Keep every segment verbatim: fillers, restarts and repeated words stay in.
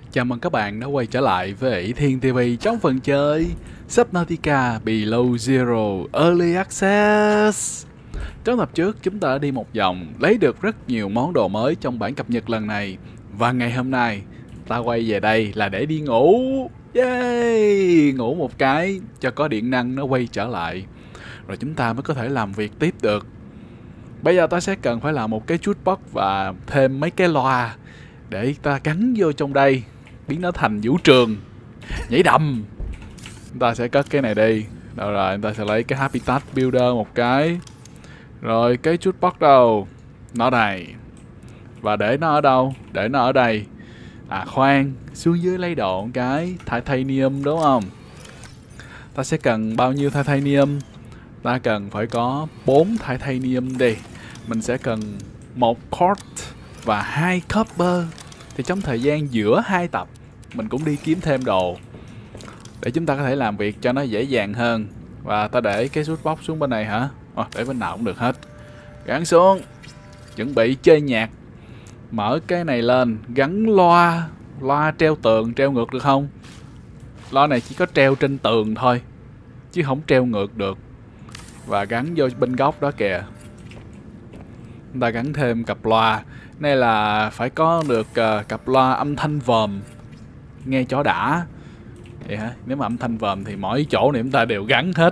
Chào mừng các bạn đã quay trở lại với ỷ Thiên ti vi trong phần chơi Subnautica Below Zero Early Access. Trong tập trước chúng ta đã đi một vòng, lấy được rất nhiều món đồ mới trong bản cập nhật lần này. Và ngày hôm nay ta quay về đây là để đi ngủ. Yay! Ngủ một cái cho có điện năng nó quay trở lại, rồi chúng ta mới có thể làm việc tiếp được. Bây giờ ta sẽ cần phải làm một cái jukebox và thêm mấy cái loa để ta gắn vô trong đây, biến nó thành vũ trường nhảy đầm. Chúng ta sẽ cất cái này đi. Đâu rồi, chúng ta sẽ lấy cái Habitat Builder một cái. Rồi cái jukebox đâu? Nó đây. Và để nó ở đâu? Để nó ở đây. À khoan, xuống dưới lấy đồ một cái Titanium đúng không? Ta sẽ cần bao nhiêu Titanium? Ta cần phải có bốn Titanium đi. Mình sẽ cần một Quartz và hai Copper. Thì trong thời gian giữa hai tập mình cũng đi kiếm thêm đồ để chúng ta có thể làm việc cho nó dễ dàng hơn. Và ta để cái jukebox xuống bên này hả? À, để bên nào cũng được hết. Gắn xuống. Chuẩn bị chơi nhạc. Mở cái này lên. Gắn loa. Loa treo tường, treo ngược được không? Loa này chỉ có treo trên tường thôi, chứ không treo ngược được. Và gắn vô bên góc đó kìa. Chúng ta gắn thêm cặp loa. Này là phải có được uh, cặp loa âm thanh vòm, nghe cho đã. Vậy hả? Nếu mà âm thanh vòm thì mỗi chỗ này chúng ta đều gắn hết.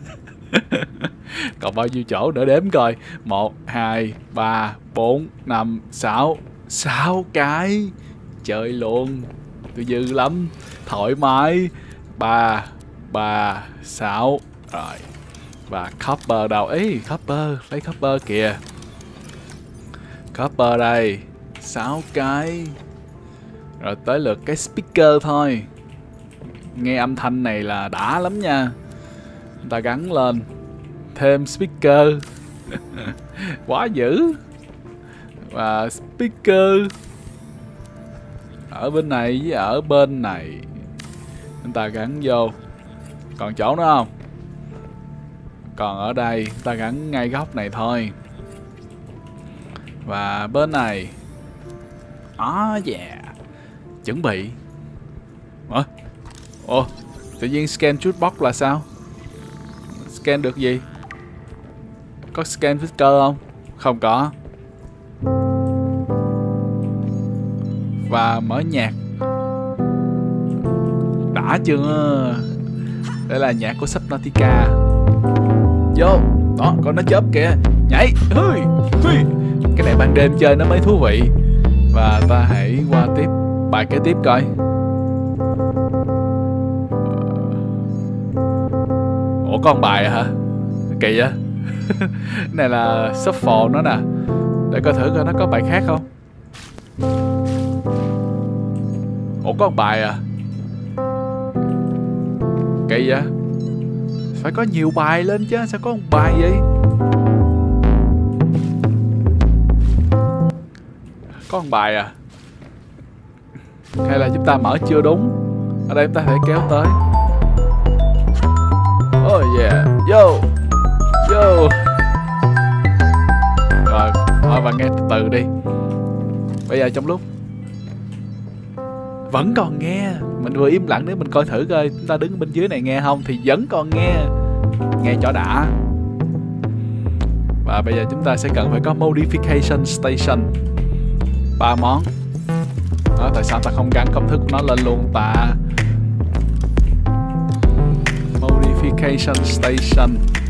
Còn bao nhiêu chỗ nữa đếm coi. Một, hai, ba, bốn, năm, sáu. Sáu cái. Chơi luôn. Tôi dư lắm. Thoải mái. Ba, ba, sáu. Rồi. Và copper đâu? Ý, copper. Lấy copper kìa. Copper đây. Sáu cái. Rồi tới lượt cái speaker thôi. Nghe âm thanh này là đã lắm nha. Chúng ta gắn lên. Thêm speaker. Quá dữ. Và speaker ở bên này với ở bên này chúng ta gắn vô. Còn chỗ nữa không? Còn ở đây chúng ta gắn ngay góc này thôi. Và bên này. Oh yeah. Chuẩn bị. Ủa? Ồ, tự nhiên scan jukebox là sao? Scan được gì? Có scan speaker không? Không có. Và mở nhạc. Đã chưa? Đây là nhạc của Subnautica. Vô. Đó, con nó chớp kìa. Nhảy. Hui. Hui. Cái này ban đêm chơi nó mới thú vị. Và ta hãy qua tiếp bài kế tiếp coi. Ủa con bài hả? Kỳ vậy. Này là shuffle nó nè. Để coi thử coi nó có bài khác không. Ủa có một bài à? Kỳ vậy. Phải có nhiều bài lên chứ. Sao có một bài vậy? Có một bài à? Hay là chúng ta mở chưa đúng? Ở đây chúng ta phải kéo tới. Oh yeah. Yo. Yo. Rồi. Thôi và nghe từ từ đi. Bây giờ trong lúc vẫn còn nghe. Mình vừa im lặng để mình coi thử coi chúng ta đứng bên dưới này nghe không. Thì vẫn còn nghe. Nghe cho đã. Và bây giờ chúng ta sẽ cần phải có Modification Station. Ba món. Đó, tại sao ta không gắn công thức của nó lên luôn ta? Modification Station.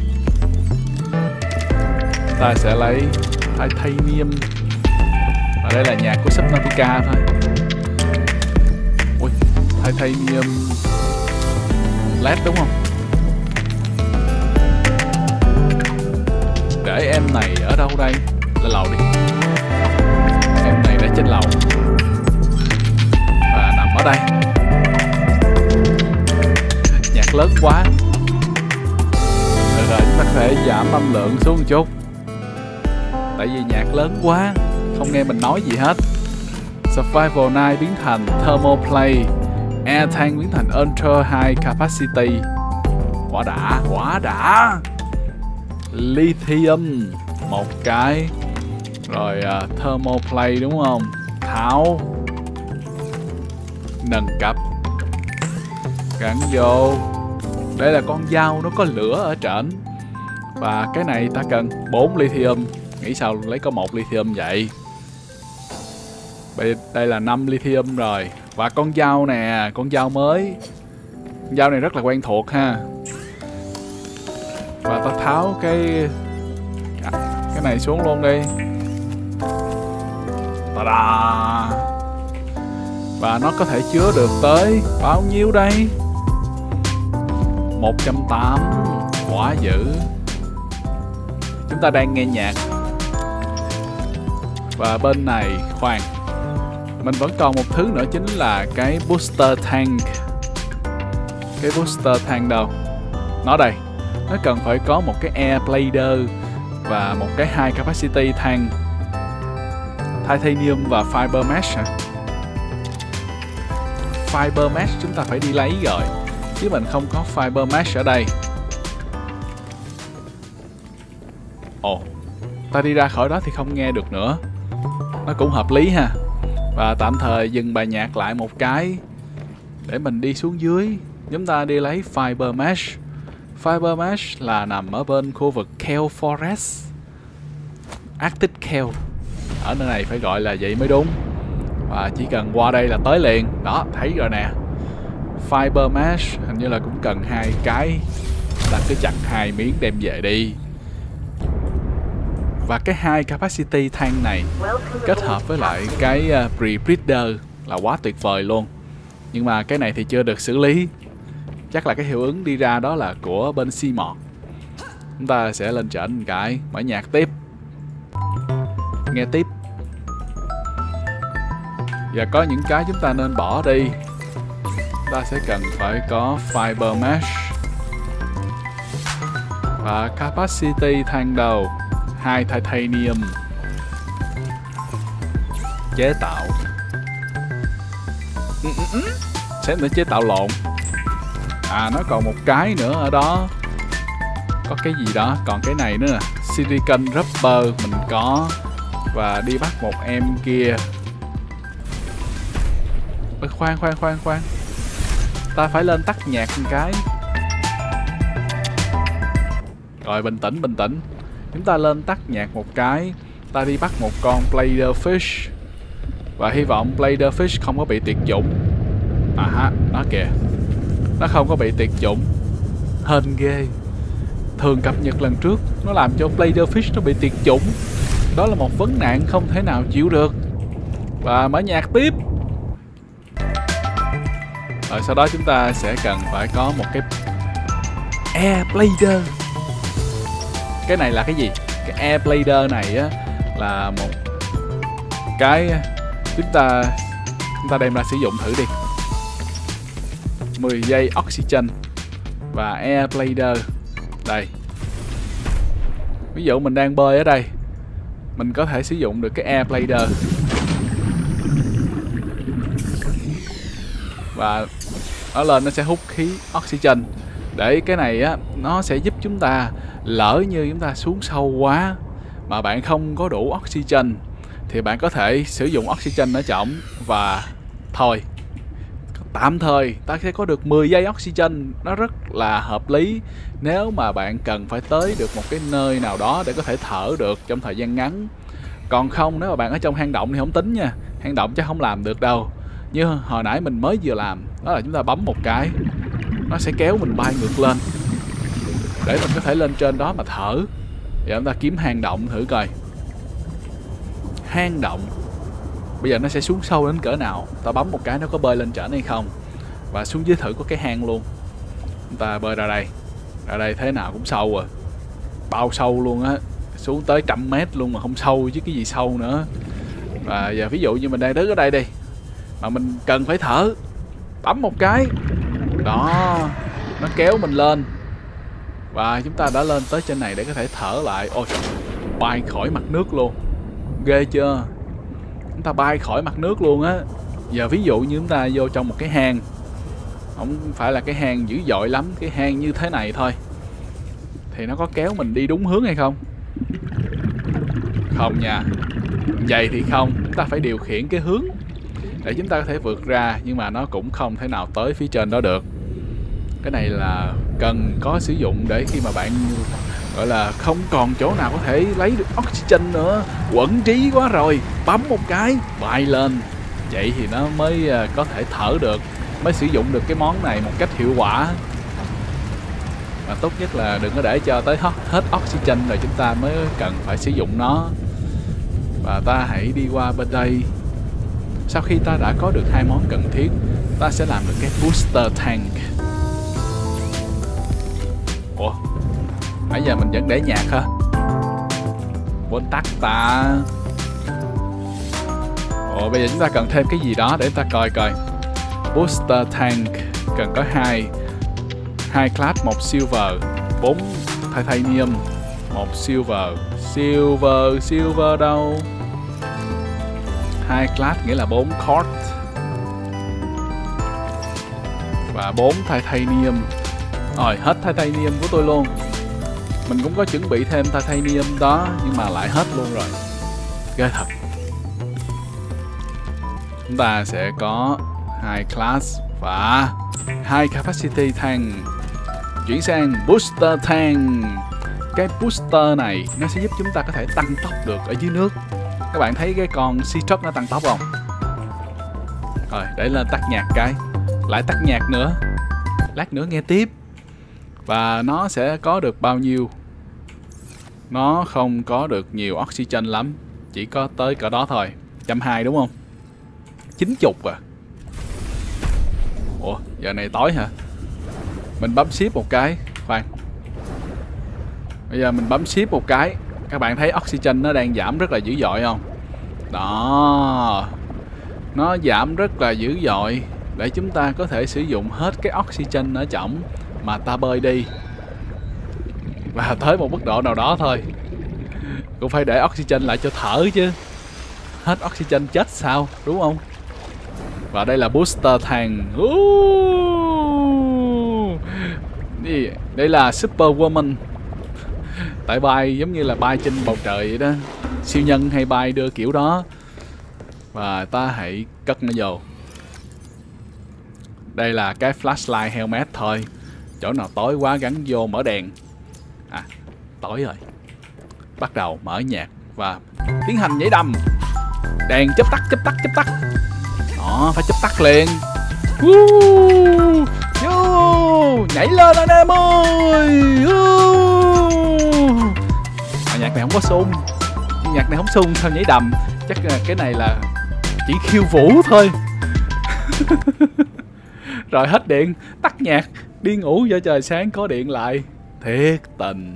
Ta sẽ lấy Titanium. Ở đây là nhạc của Subnautica thôi. Ui, Titanium led đúng không? Để em này ở đâu đây? Lên lầu đi. Em này để trên lầu. Và nằm ở đây. Nhạc lớn quá. Được rồi, chúng ta có thể giảm âm lượng xuống một chút. Tại vì nhạc lớn quá, không nghe mình nói gì hết. Survival Night biến thành Thermoplay. Air Tank biến thành Ultra High Capacity. Quá đã, quá đã. Lithium một cái. Rồi uh, Thermoplay đúng không? Tháo. Nâng cấp. Gắn vô. Đây là con dao nó có lửa ở trển. Và cái này ta cần bốn lithium. Nghĩ sao lấy có một lithium vậy? Đây là năm lithium rồi. Và con dao nè, con dao mới. Con dao này rất là quen thuộc ha. Và ta tháo cái cái này xuống luôn đi. Ta-da! Và nó có thể chứa được tới bao nhiêu đây? một trăm tám mươi. Quá dữ. Chúng ta đang nghe nhạc. Và bên này, khoan, mình vẫn còn một thứ nữa, chính là cái booster tank. Cái booster tank đâu? Nó đây. Nó cần phải có một cái air blader và một cái high capacity tank. Titanium và fiber mesh hả? Fiber mesh chúng ta phải đi lấy rồi, chứ mình không có fiber mesh ở đây. Ồ, ta đi ra khỏi đó thì không nghe được nữa. Nó cũng hợp lý ha. Và tạm thời dừng bài nhạc lại một cái để mình đi xuống dưới. Chúng ta đi lấy fiber mesh. Fiber mesh là nằm ở bên khu vực Kale Forest, Arctic Kale. Ở nơi này phải gọi là vậy mới đúng. Và chỉ cần qua đây là tới liền. Đó, thấy rồi nè. Fiber mesh hình như là cũng cần hai cái. Ta cứ chặt hai miếng đem về đi. Và cái hai capacity tank này kết hợp với lại cái uh, pre-breeder là quá tuyệt vời luôn. Nhưng mà cái này thì chưa được xử lý. Chắc là cái hiệu ứng đi ra đó là của bên Seamod. Chúng ta sẽ lên trển một cái, mở nhạc tiếp. Nghe tiếp. Và có những cái chúng ta nên bỏ đi. Chúng ta sẽ cần phải có fiber mesh và capacity tank đầu. Hai titanium. Chế tạo. Sẽ nữa chế tạo lộn. À, nó còn một cái nữa ở đó. Có cái gì đó, còn cái này nữa nè. Silicon rubber mình có. Và đi bắt một em kia. Ôi, khoan khoan khoan khoan. Ta phải lên tắt nhạc một cái. Rồi, bình tĩnh bình tĩnh. Chúng ta lên tắt nhạc một cái. Ta đi bắt một con blader fish. Và hy vọng blader fish không có bị tuyệt chủng. À ha, nó kìa. Nó không có bị tuyệt chủng. Hên ghê. Thường cập nhật lần trước nó làm cho blader fish nó bị tuyệt chủng. Đó là một vấn nạn không thể nào chịu được. Và mở nhạc tiếp. Rồi sau đó chúng ta sẽ cần phải có một cái air blader. Cái này là cái gì? Cái air blader này á là một cái chúng ta chúng ta đem ra sử dụng thử đi. mười giây oxygen và air blader. Đây. Ví dụ mình đang bơi ở đây, mình có thể sử dụng được cái air blader. Và nó lên nó sẽ hút khí oxygen. Để cái này á, nó sẽ giúp chúng ta, lỡ như chúng ta xuống sâu quá mà bạn không có đủ oxygen thì bạn có thể sử dụng oxygen ở trỏng. Và thôi, tạm thời ta sẽ có được mười giây oxygen. Nó rất là hợp lý nếu mà bạn cần phải tới được một cái nơi nào đó để có thể thở được trong thời gian ngắn. Còn không, nếu mà bạn ở trong hang động thì không tính nha. Hang động chắc không làm được đâu. Như hồi nãy mình mới vừa làm, đó là chúng ta bấm một cái, nó sẽ kéo mình bay ngược lên để mình có thể lên trên đó mà thở. Giờ chúng ta kiếm hang động thử coi. Hang động. Bây giờ nó sẽ xuống sâu đến cỡ nào. Ta bấm một cái nó có bơi lên trển hay không. Và xuống dưới thử có cái hang luôn. Chúng ta bơi ra đây. Ra đây thế nào cũng sâu rồi. Bao sâu luôn á. Xuống tới trăm mét luôn mà không sâu chứ cái gì sâu nữa. Và giờ ví dụ như mình đang đứng ở đây đi, mà mình cần phải thở, bấm một cái, đó, nó kéo mình lên. Và chúng ta đã lên tới trên này để có thể thở lại. Ôi, bay khỏi mặt nước luôn. Ghê chưa? Chúng ta bay khỏi mặt nước luôn á. Giờ ví dụ như chúng ta vô trong một cái hang, không phải là cái hang dữ dội lắm, cái hang như thế này thôi, thì nó có kéo mình đi đúng hướng hay không? Không nha. Vậy thì không, chúng ta phải điều khiển cái hướng. để chúng ta có thể vượt ra, nhưng mà nó cũng không thể nào tới phía trên đó được. Cái này là cần có sử dụng để khi mà bạn gọi là không còn chỗ nào có thể lấy được oxygen nữa, quẩn trí quá rồi, bấm một cái bay lên, vậy thì nó mới có thể thở được, mới sử dụng được cái món này một cách hiệu quả. Và tốt nhất là đừng có để cho tới hết oxygen rồi chúng ta mới cần phải sử dụng nó. Và ta hãy đi qua bên đây. Sau khi ta đã có được hai món cần thiết, ta sẽ làm được cái booster tank. Ủa, nãy giờ mình vẫn để nhạc hả? Quên tắt ta. Ủa, bây giờ chúng ta cần thêm cái gì đó để ta coi coi. Booster tank cần có hai hai class, một silver, bốn titanium, một silver. Silver, silver đâu? Hai class nghĩa là bốn cord và bốn titanium. Rồi, hết titanium của tôi luôn. Mình cũng có chuẩn bị thêm titanium đó, nhưng mà lại hết luôn rồi. Ghê thật. Chúng ta sẽ có hai class và hai capacity tank. Chuyển sang booster tank. Cái booster này nó sẽ giúp chúng ta có thể tăng tốc được ở dưới nước. Các bạn thấy cái con sea truck nó tăng tốc không? Rồi, để lên tắt nhạc cái. Lại tắt nhạc nữa. Lát nữa nghe tiếp. Và nó sẽ có được bao nhiêu? Nó không có được nhiều oxygen lắm, chỉ có tới cỡ đó thôi. một trăm hai mươi đúng không? chín mươi à? Ủa, giờ này tối hả? Mình bấm shift một cái. Khoan. Bây giờ mình bấm shift một cái. Các bạn thấy oxygen nó đang giảm rất là dữ dội không? Đó. Nó giảm rất là dữ dội, để chúng ta có thể sử dụng hết cái oxygen ở trỏng mà ta bơi đi. Và tới một mức độ nào đó thôi, cũng phải để oxygen lại cho thở chứ. Hết oxygen chết sao, đúng không? Và đây là booster tank. Đây là Superwoman. Tại bay giống như là bay trên bầu trời vậy đó. Siêu nhân hay bay đưa kiểu đó. Và ta hãy cất nó vô. Đây là cái flashlight helmet thôi. Chỗ nào tối quá gắn vô mở đèn. À, tối rồi. Bắt đầu mở nhạc và tiến hành nhảy đầm. Đèn chớp tắt, chớp tắt, chớp tắt. Đó, phải chớp tắt liền. Uh, uh, nhảy lên anh em ơi. Uh. À, nhạc này không có sung. Nhạc này không sung sao nhảy đầm. Chắc là cái này là chỉ khiêu vũ thôi. Rồi hết điện, tắt nhạc, đi ngủ cho trời sáng có điện lại. Thiệt tình.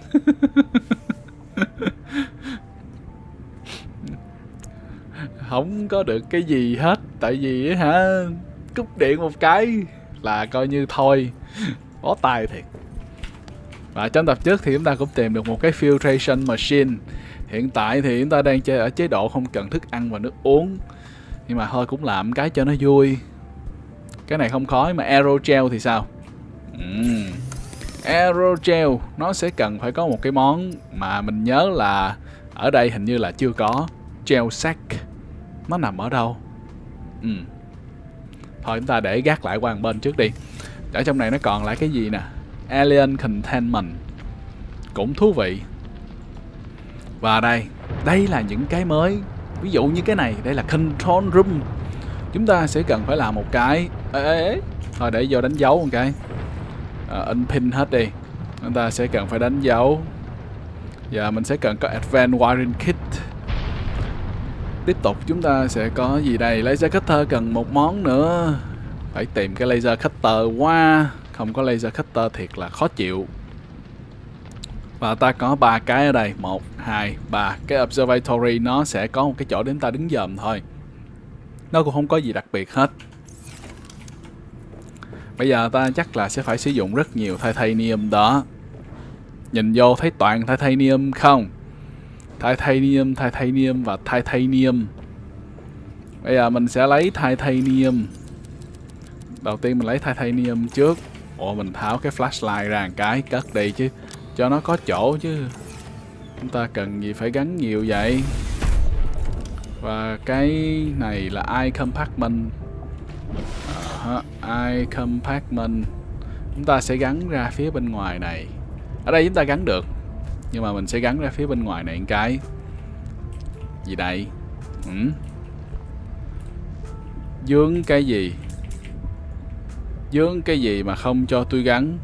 Không có được cái gì hết. Tại vì hả, cúp điện một cái là coi như thôi. Bó tay thiệt. Và trong tập trước thì chúng ta cũng tìm được một cái filtration machine. Hiện tại thì chúng ta đang chơi ở chế độ không cần thức ăn và nước uống. Nhưng mà thôi cũng làm cái cho nó vui. Cái này không khó, mà aerogel thì sao? uhm. Aerogel nó sẽ cần phải có một cái món mà mình nhớ là ở đây hình như là chưa có. Gel sack. Nó nằm ở đâu? uhm. Thôi chúng ta để gác lại qua một bên trước đi. Ở trong này nó còn lại cái gì nè? Alien Containment. Cũng thú vị. Và đây, đây là những cái mới. Ví dụ như cái này, đây là Control Room. Chúng ta sẽ cần phải làm một cái. Ê, ê, ê. Thôi để vô đánh dấu một cái. À, unpin hết đi. Chúng ta sẽ cần phải đánh dấu. Và mình sẽ cần có Advanced Wiring Kit. Tiếp tục chúng ta sẽ có gì đây? Laser Cutter cần một món nữa. Phải tìm cái Laser Cutter qua. Không có Laser Cutter thiệt là khó chịu. Và ta có ba cái ở đây. Một, hai, ba. Cái Observatory nó sẽ có một cái chỗ để chúng ta đứng dòm thôi. Nó cũng không có gì đặc biệt hết. Bây giờ ta chắc là sẽ phải sử dụng rất nhiều titanium đó. Nhìn vô thấy toàn titanium không? Titanium, titanium và titanium. Bây giờ mình sẽ lấy titanium. Đầu tiên mình lấy titanium trước. Ủa, mình tháo cái flashlight ra một cái, cất đi chứ. Cho nó có chỗ chứ. Chúng ta cần gì phải gắn nhiều vậy. Và cái này là i compartment. uh, I compartment chúng ta sẽ gắn ra phía bên ngoài này. Ở đây chúng ta gắn được, nhưng mà mình sẽ gắn ra phía bên ngoài này một cái gì đây? Ừ. Dướng cái gì? Dướng cái gì mà không cho tôi gắn?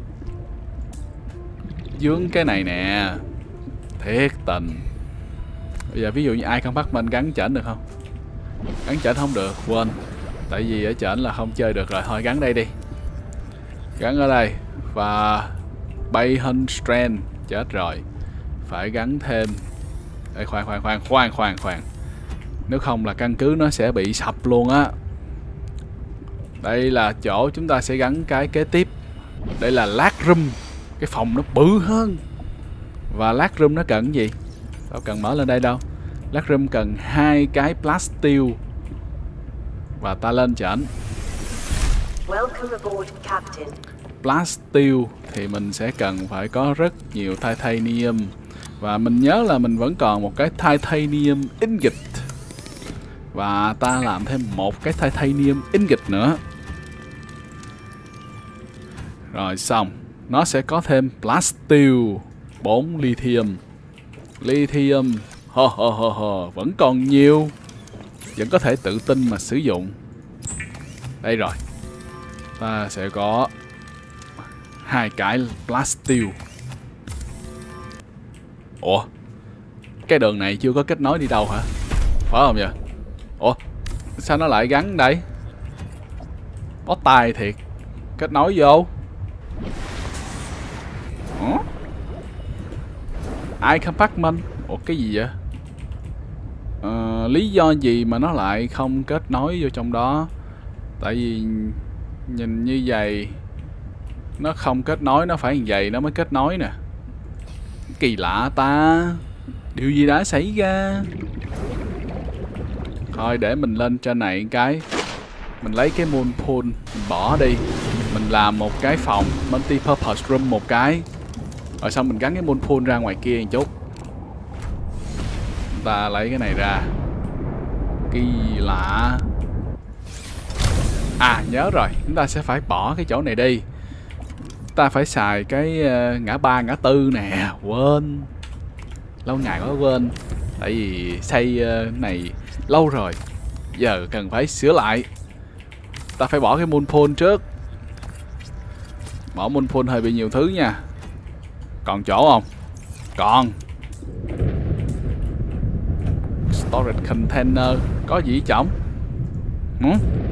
Dướng cái này nè. Thiệt tình. Bây giờ ví dụ như ai compartment gắn chỉnh được không? Gắn chỉnh không được, quên. Tại vì ở chỉnh là không chơi được rồi. Thôi gắn đây đi. Gắn ở đây. Và bay hình strand. Chết rồi. Phải gắn thêm. Ê, khoan khoan khoan khoan khoan khoan. Nếu không là căn cứ nó sẽ bị sập luôn á. Đây là chỗ chúng ta sẽ gắn cái kế tiếp. Đây là lát room. Cái phòng nó bự hơn. Và lát room nó cần cái gì? Đâu cần mở lên đây đâu. Lát room cần hai cái plastil. Và ta lên chỉnh. Plastil thì mình sẽ cần phải có rất nhiều titanium. Và mình nhớ là mình vẫn còn một cái titanium ingot. Và ta làm thêm một cái titanium ingot nữa. Rồi xong. Nó sẽ có thêm plastil, bốn lithium. Lithium ho ho ho ho vẫn còn nhiều. Vẫn có thể tự tin mà sử dụng. Đây rồi. Ta sẽ có hai cái plastil. Ủa, cái đường này chưa có kết nối đi đâu hả? Phải không vậy? Ủa, sao nó lại gắn đây? Bó tay thiệt. Kết nối vô. Ủa? I compartment. Ủa cái gì vậy? Ờ, lý do gì mà nó lại không kết nối vô trong đó? Tại vì nhìn như vậy nó không kết nối, nó phải như vậy nó mới kết nối nè. Kỳ lạ ta. Điều gì đã xảy ra? Thôi để mình lên trên này cái. Mình lấy cái moon pool mình bỏ đi. Mình làm một cái phòng multi-purpose room một cái. Rồi xong mình gắn cái moon pool ra ngoài kia một chút. Ta lấy cái này ra. Kỳ lạ. À nhớ rồi, chúng ta sẽ phải bỏ cái chỗ này đi. Ta phải xài cái uh, ngã ba ngã tư nè. Quên. Lâu ngày quá quên. Tại vì xây uh, này lâu rồi. Giờ cần phải sửa lại. Ta phải bỏ cái moon pool trước. Bỏ moon pool hơi bị nhiều thứ nha. Còn chỗ không? Còn. Storage container. Có gì chổng? Ừ?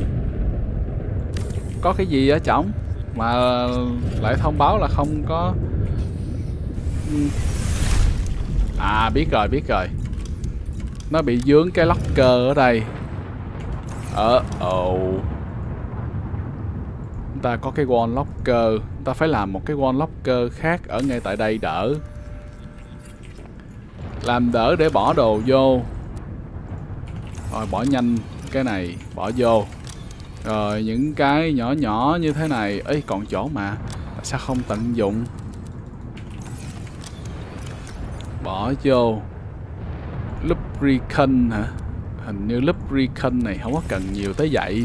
Có cái gì ở chổng mà lại thông báo là không có. À biết rồi biết rồi. Nó bị dướng cái locker ở đây. Ờ ồ. Chúng ta có cái wall locker. Chúng ta phải làm một cái wall locker khác ở ngay tại đây đỡ. Làm đỡ để bỏ đồ vô. Rồi bỏ nhanh cái này bỏ vô. Rồi những cái nhỏ nhỏ như thế này. Ấy còn chỗ mà. Tại sao không tận dụng? Bỏ vô. Lubricant hả? Hình như lubricant này không có cần nhiều tới vậy.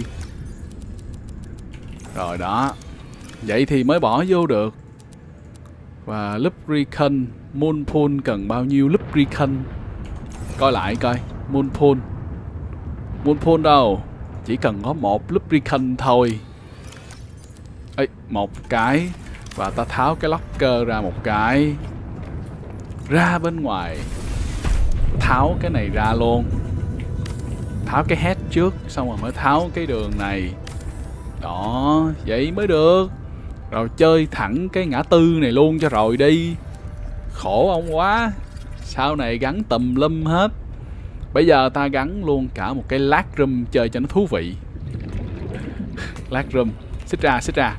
Rồi đó. Vậy thì mới bỏ vô được. Và lubricant. Moon pool cần bao nhiêu lubricant? Coi lại coi. Moon pool. Moon pool đâu? Chỉ cần có một lubricant thôi. Ê, một cái. Và ta tháo cái locker ra một cái. Ra bên ngoài. Tháo cái này ra luôn. Tháo cái head trước. Xong rồi mới tháo cái đường này. Đó. Vậy mới được. Rồi chơi thẳng cái ngã tư này luôn cho rồi đi. Khổ ông quá. Sau này gắn tùm lum hết. Bây giờ ta gắn luôn cả một cái lát room chơi cho nó thú vị. Lát room. Xích ra, xích ra.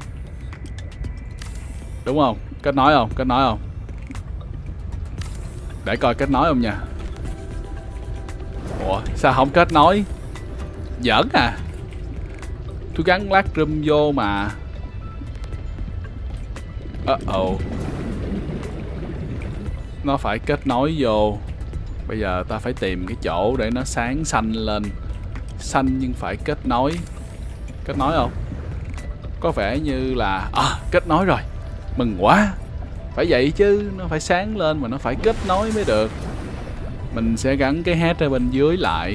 Đúng không? Kết nối không? Kết nối không? Để coi kết nối không nha. Ủa? Sao không kết nối? Giỡn à? Tôi gắn lát room vô mà. Uh oh. Nó phải kết nối vô. Bây giờ ta phải tìm cái chỗ để nó sáng xanh lên. Xanh nhưng phải kết nối. Kết nối không? Có vẻ như là... À, kết nối rồi. Mừng quá. Phải vậy chứ, nó phải sáng lên mà nó phải kết nối mới được. Mình sẽ gắn cái head ở bên dưới lại.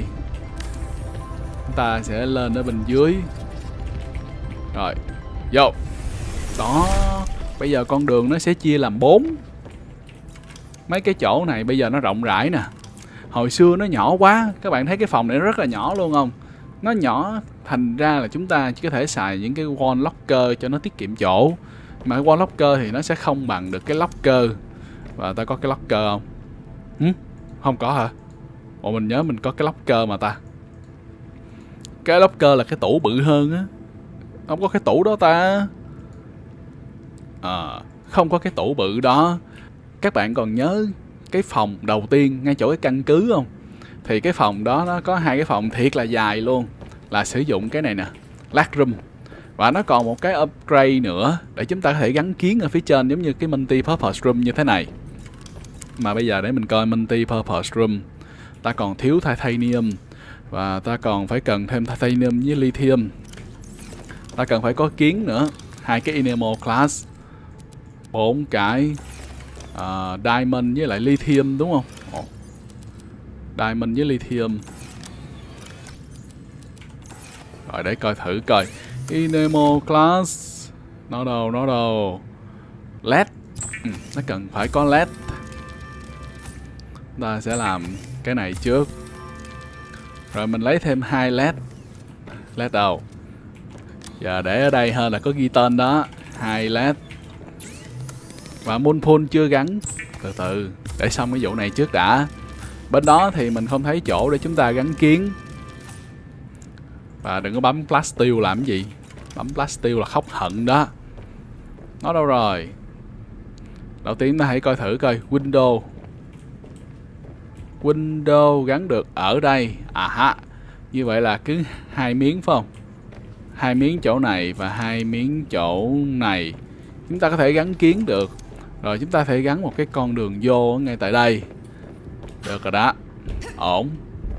Ta sẽ lên ở bên dưới. Rồi, vô. Đó. Bây giờ con đường nó sẽ chia làm bốn. Mấy cái chỗ này bây giờ nó rộng rãi nè. Hồi xưa nó nhỏ quá. Các bạn thấy cái phòng này nó rất là nhỏ luôn không? Nó nhỏ thành ra là chúng ta chỉ có thể xài những cái wall locker cho nó tiết kiệm chỗ. Mà cái wall locker thì nó sẽ không bằng được cái locker. Và ta có cái locker không? Hử? Không có hả? Ồ, mình nhớ mình có cái locker mà ta. Cái locker là cái tủ bự hơn á. Không có cái tủ đó ta. À, không có cái tủ bự đó. Các bạn còn nhớ cái phòng đầu tiên ngay chỗ cái căn cứ không? Thì cái phòng đó nó có hai cái phòng thiệt là dài luôn. Là sử dụng cái này nè, lát room. Và nó còn một cái upgrade nữa để chúng ta có thể gắn kiến ở phía trên, giống như cái multi-purpose room như thế này. Mà bây giờ để mình coi multi-purpose room. Ta còn thiếu titanium. Và ta còn phải cần thêm titanium với lithium. Ta cần phải có kiến nữa. Hai cái enamel class. Bốn cái uh, diamond với lại lithium đúng không? Ồ. Diamond với lithium. Rồi để coi thử coi. Enamel class. Nó đâu, nó đâu. led. Ừ, nó cần phải có led. Ta sẽ làm cái này trước. Rồi mình lấy thêm hai led. Led đâu? Giờ để ở đây hơn là có ghi tên đó. Hai led. Và moonpool chưa gắn. Từ từ, để xong cái vụ này trước đã. Bên đó thì mình không thấy chỗ để chúng ta gắn kiến. Và đừng có bấm plastil làm gì. Bấm plastil là khóc hận đó. Nó đâu rồi? Đầu tiên ta hãy coi thử coi. Window. Window gắn được ở đây. À ha. Như vậy là cứ hai miếng phải không? Hai miếng chỗ này và hai miếng chỗ này. Chúng ta có thể gắn kiến được. Rồi chúng ta thể gắn một cái con đường vô ngay tại đây. Được rồi đó. Ổn.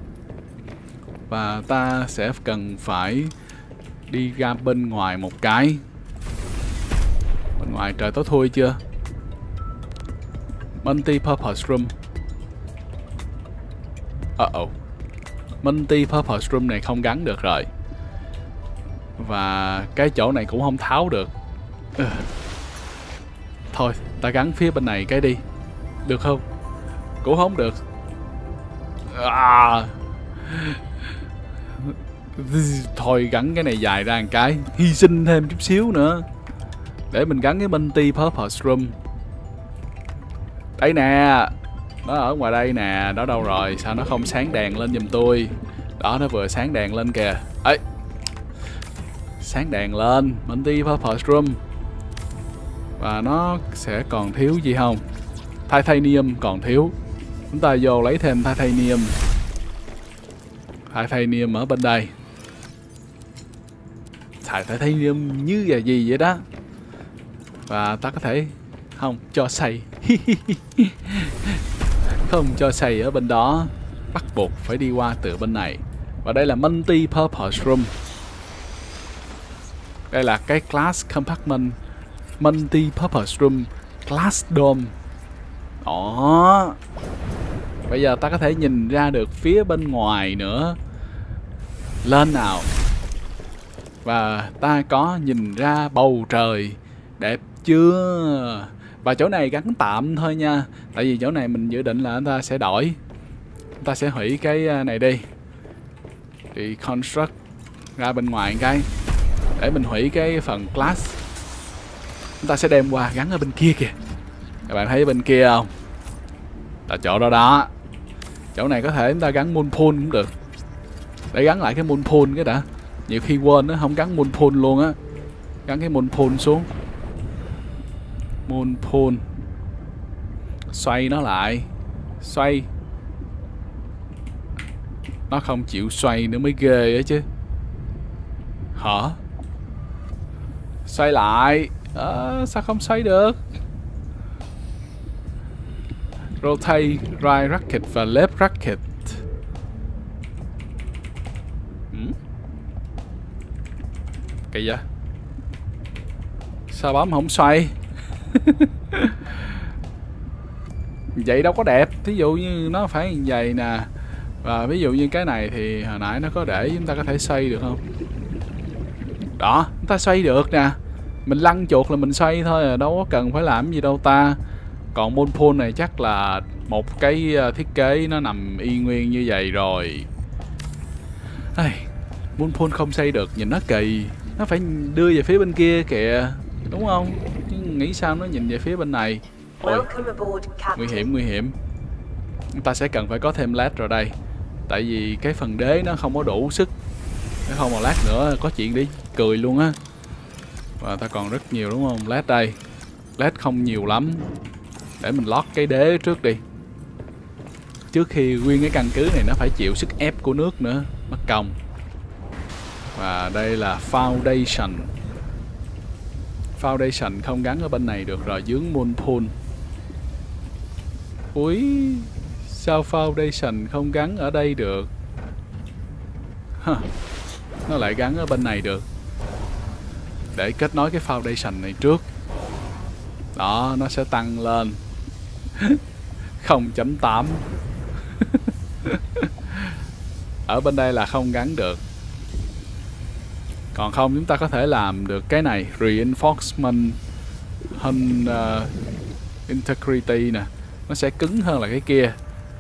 Và ta sẽ cần phải đi ra bên ngoài một cái. Bên ngoài trời tối thui chưa? Multi-purpose room. Uh oh. Multi-purpose room này không gắn được rồi. Và cái chỗ này cũng không tháo được. uh. Thôi, ta gắn phía bên này cái đi. Được không? Cũng không được. À. Thôi gắn cái này dài ra một cái. Hy sinh thêm chút xíu nữa. Để mình gắn cái multi-purpose room. Đây nè. Nó ở ngoài đây nè. Đó đâu rồi? Sao nó không sáng đèn lên giùm tôi? Đó, nó vừa sáng đèn lên kìa. Ấy. Sáng đèn lên. Multi-purpose room. Và nó sẽ còn thiếu gì không? Titanium còn thiếu. Chúng ta vô lấy thêm titanium. Titanium ở bên đây. Xài titanium như là gì vậy đó. Và ta có thể không cho xay. Không cho xay ở bên đó. Bắt buộc phải đi qua từ bên này. Và đây là multi-purpose room. Đây là cái class compartment multi-purpose room class dome. Đó. Bây giờ ta có thể nhìn ra được phía bên ngoài nữa. Lên nào. Và ta có nhìn ra bầu trời. Đẹp chưa? Và chỗ này gắn tạm thôi nha. Tại vì chỗ này mình dự định là ta sẽ đổi. Ta sẽ hủy cái này đi. Thì construct ra bên ngoài cái. Để mình hủy cái phần class. Chúng ta sẽ đem qua gắn ở bên kia kìa. Các bạn thấy bên kia không? Là chỗ đó đó. Chỗ này có thể chúng ta gắn moonpool cũng được. Để gắn lại cái moonpool cái đã. Nhiều khi quên nó không gắn moonpool luôn á. Gắn cái moonpool xuống. Moonpool. Xoay nó lại. Xoay. Nó không chịu xoay nữa mới ghê á chứ. Hả? Xoay lại. À, sao không xoay được? rotate right rocket và left rocket. Ừ? Kỳ vậy? Sao bấm không xoay? Vậy đâu có đẹp. Thí dụ như nó phải như vậy nè. Và ví dụ như cái này thì hồi nãy nó có để chúng ta có thể xoay được không? Đó, chúng ta xoay được nè. Mình lăn chuột là mình xoay thôi à, đâu có cần phải làm gì đâu ta. Còn moonpool này chắc là một cái thiết kế nó nằm y nguyên như vậy rồi. Ai, moonpool không xây được, nhìn nó kỳ. Nó phải đưa về phía bên kia kìa, đúng không? Chứ nghĩ sao nó nhìn về phía bên này. Ôi, nguy hiểm, nguy hiểm. Chúng ta sẽ cần phải có thêm led rồi đây. Tại vì cái phần đế nó không có đủ sức. Nếu không một lát nữa có chuyện đi cười luôn á. Và ta còn rất nhiều đúng không? Led đây. Led không nhiều lắm. Để mình lót cái đế trước đi. Trước khi nguyên cái căn cứ này nó phải chịu sức ép của nước nữa. Mất công. Và đây là foundation. Foundation không gắn ở bên này được rồi, dướng moonpool. Ui, sao foundation không gắn ở đây được? Huh. Nó lại gắn ở bên này được. Để kết nối cái foundation này trước. Đó, nó sẽ tăng lên không chấm tám. Ở bên đây là không gắn được. Còn không chúng ta có thể làm được cái này, reinforcement hơn uh, integrity nè. Nó sẽ cứng hơn là cái kia.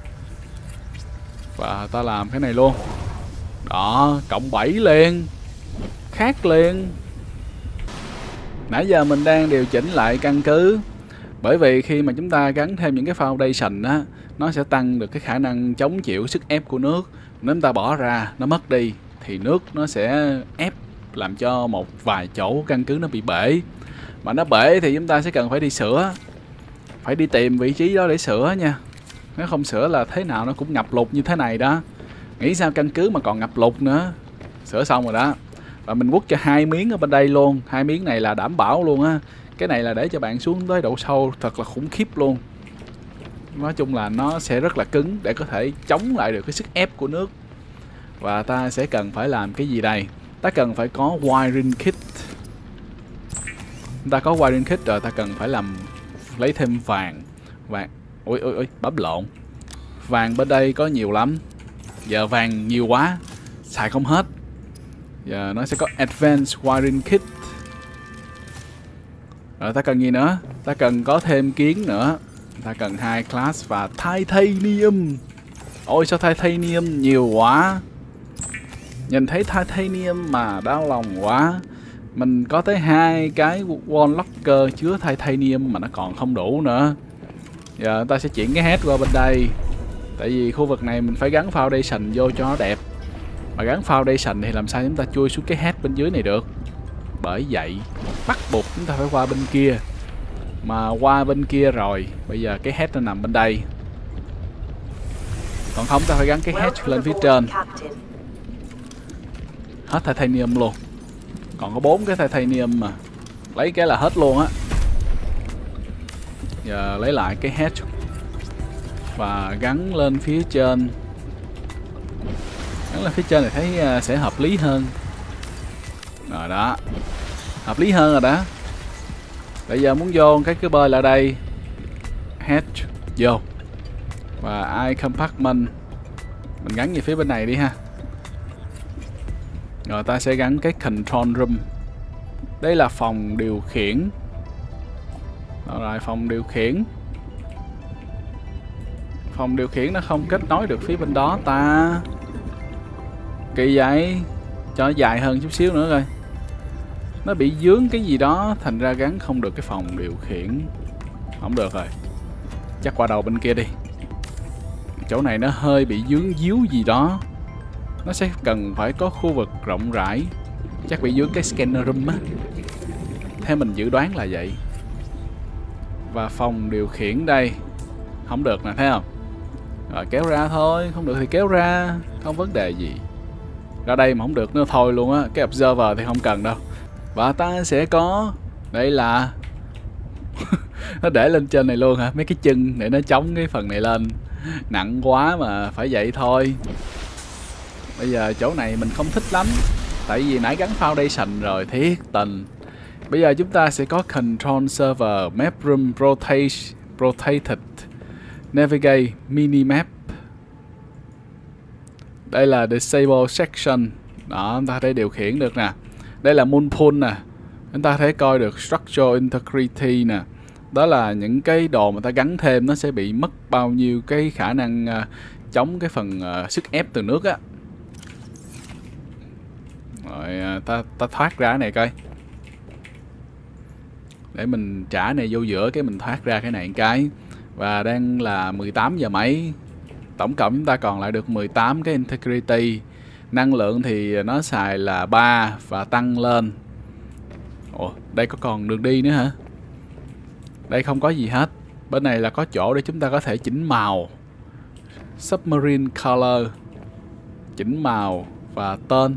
Và ta làm cái này luôn. Đó, cộng bảy liền. Khác liền. Nãy giờ mình đang điều chỉnh lại căn cứ. Bởi vì khi mà chúng ta gắn thêm những cái foundation á, nó sẽ tăng được cái khả năng chống chịu sức ép của nước. Nếu chúng ta bỏ ra, nó mất đi thì nước nó sẽ ép làm cho một vài chỗ căn cứ nó bị bể. Mà nó bể thì chúng ta sẽ cần phải đi sửa. Phải đi tìm vị trí đó để sửa nha. Nếu không sửa là thế nào nó cũng ngập lụt như thế này đó. Nghĩ sao căn cứ mà còn ngập lụt nữa. Sửa xong rồi đó. Và mình quất cho hai miếng ở bên đây luôn. Hai miếng này là đảm bảo luôn á. Cái này là để cho bạn xuống tới độ sâu thật là khủng khiếp luôn. Nói chung là nó sẽ rất là cứng để có thể chống lại được cái sức ép của nước. Và ta sẽ cần phải làm cái gì đây? Ta cần phải có wiring kit. Ta có wiring kit rồi, ta cần phải làm lấy thêm vàng. Vàng. Ôi ôi ôi, bấm lộn. Vàng bên đây có nhiều lắm. Giờ vàng nhiều quá, xài không hết. Giờ nó sẽ có advanced wiring kit. Rồi ta cần gì nữa? Ta cần có thêm kiến nữa. Ta cần hai class và titanium. Ôi sao titanium nhiều quá. Nhìn thấy titanium mà đau lòng quá. Mình có tới hai cái wall locker chứa titanium mà nó còn không đủ nữa. Giờ ta sẽ chuyển cái head qua bên đây. Tại vì khu vực này mình phải gắn foundation vô cho nó đẹp. Mà gắn foundation thì làm sao chúng ta chui xuống cái head bên dưới này được. Bởi vậy bắt buộc chúng ta phải qua bên kia. Mà qua bên kia rồi, bây giờ cái head nó nằm bên đây. Còn không ta phải gắn cái head lên phía trên. Hết titanium luôn. Còn có bốn cái titanium mà. Lấy cái là hết luôn á. Giờ lấy lại cái head và gắn lên phía trên. Gắn lên phía trên thì thấy sẽ hợp lý hơn. Rồi đó. Hợp lý hơn rồi đó. Bây giờ muốn vô cái cứ bơi lại đây. Head vô. Và eye compartment mình gắn về phía bên này đi ha. Rồi ta sẽ gắn cái control room. Đây là phòng điều khiển. Rồi phòng điều khiển. Phòng điều khiển nó không kết nối được phía bên đó ta. Kỳ vậy. Cho nó dài hơn chút xíu nữa coi. Nó bị dướng cái gì đó, thành ra gắn không được cái phòng điều khiển. Không được rồi. Chắc qua đầu bên kia đi. Chỗ này nó hơi bị dướng díu gì đó. Nó sẽ cần phải có khu vực rộng rãi. Chắc bị dướng cái scanner room á. Theo mình dự đoán là vậy. Và phòng điều khiển đây. Không được nè, thấy không? Rồi kéo ra thôi. Không được thì kéo ra. Không vấn đề gì. Ra đây mà không được nữa thôi luôn á. Cái observer thì không cần đâu. Và ta sẽ có. Đây là Nó để lên trên này luôn hả? Mấy cái chân để nó chống cái phần này lên. Nặng quá mà phải vậy thôi. Bây giờ chỗ này mình không thích lắm, tại vì nãy gắn foundation rồi, thiết tình. Bây giờ chúng ta sẽ có control server, map room, rotate, rotated, navigate, minimap. Đây là disable section. Đó, chúng ta có thể điều khiển được nè. Đây là moon pool nè. Chúng ta có thể coi được structural integrity nè. Đó là những cái đồ mà ta gắn thêm nó sẽ bị mất bao nhiêu cái khả năng uh, chống cái phần uh, sức ép từ nước á. Rồi uh, ta ta thoát ra cái này coi. Để mình trả này vô giữa cái mình thoát ra cái này một cái. Và đang là mười tám giờ mấy. Tổng cộng chúng ta còn lại được mười tám cái integrity. Năng lượng thì nó xài là ba và tăng lên. Ủa, đây có còn đường đi nữa hả? Đây không có gì hết. Bên này là có chỗ để chúng ta có thể chỉnh màu. Submarine color. Chỉnh màu và tên.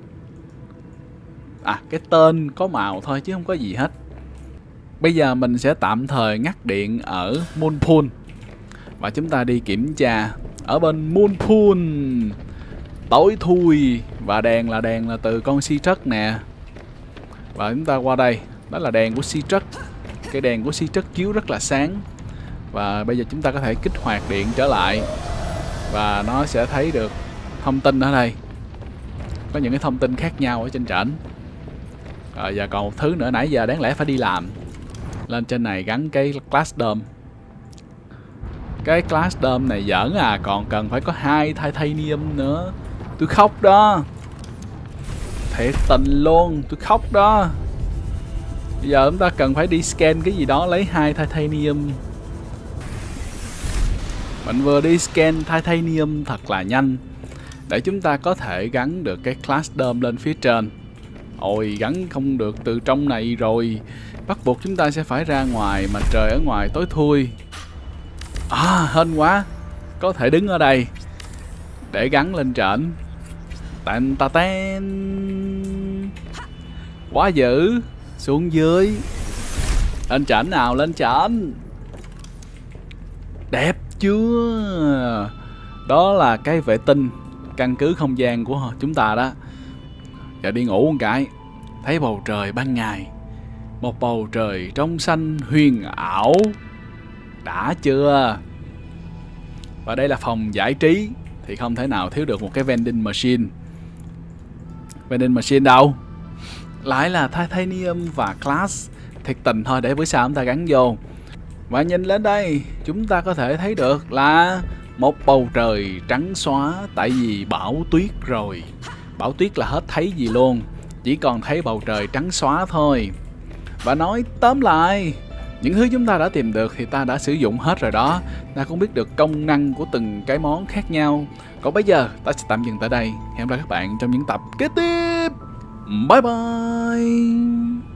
À, cái tên có màu thôi chứ không có gì hết. Bây giờ mình sẽ tạm thời ngắt điện ở moon pool. Và chúng ta đi kiểm tra. Ở bên moon pool tối thui. Và đèn là đèn là từ con Sea-Truck nè. Và chúng ta qua đây. Đó là đèn của Sea-Truck. Cái đèn của Sea-Truck chiếu rất là sáng. Và bây giờ chúng ta có thể kích hoạt điện trở lại. Và nó sẽ thấy được thông tin ở đây. Có những cái thông tin khác nhau ở trên trển. Rồi giờ còn một thứ nữa nãy giờ đáng lẽ phải đi làm. Lên trên này gắn cái Class Dome. Cái Class Dome này giỡn à. Còn cần phải có hai Titanium nữa. Tôi khóc đó. Thiệt tình luôn. Tôi khóc đó. Bây giờ chúng ta cần phải đi scan cái gì đó lấy hai Titanium. Mình vừa đi scan Titanium thật là nhanh. Để chúng ta có thể gắn được cái Class Dome lên phía trên. Ôi gắn không được từ trong này rồi. Bắt buộc chúng ta sẽ phải ra ngoài. Mà trời ở ngoài tối thui. À hên quá. Có thể đứng ở đây để gắn lên trển. Tàn ta ten. Quá dữ. Xuống dưới. Lên trển nào, lên trển. Đẹp chưa? Đó là cái vệ tinh căn cứ không gian của chúng ta đó. Giờ đi ngủ một cái. Thấy bầu trời ban ngày. Một bầu trời trong xanh huyền ảo. Đã chưa? Và đây là phòng giải trí. Thì không thể nào thiếu được một cái vending machine. Vending machine đâu? Lại là Titanium và Class. Thiệt tình thôi, để bữa sau chúng ta gắn vô. Và nhìn lên đây, chúng ta có thể thấy được là một bầu trời trắng xóa. Tại vì bão tuyết rồi. Bão tuyết là hết thấy gì luôn. Chỉ còn thấy bầu trời trắng xóa thôi. Và nói tóm lại, những thứ chúng ta đã tìm được thì ta đã sử dụng hết rồi đó. Ta cũng biết được công năng của từng cái món khác nhau. Còn bây giờ ta sẽ tạm dừng tại đây. Hẹn gặp lại các bạn trong những tập kế tiếp. Bye bye.